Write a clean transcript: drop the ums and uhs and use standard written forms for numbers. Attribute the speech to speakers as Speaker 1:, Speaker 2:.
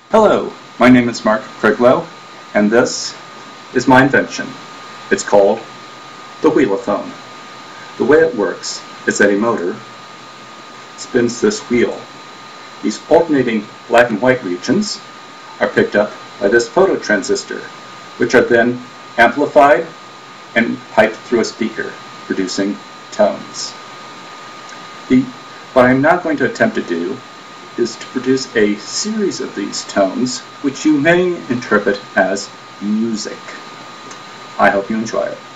Speaker 1: Hello, my name is Craiglow, and this is my invention. It's called the Wheelaphone. The way it works is that a motor spins this wheel. These alternating black and white regions are picked up by this phototransistor, which are then amplified and piped through a speaker, producing tones. What I'm now going to attempt to do is to produce a series of these tones, which you may interpret as music. I hope you enjoy it.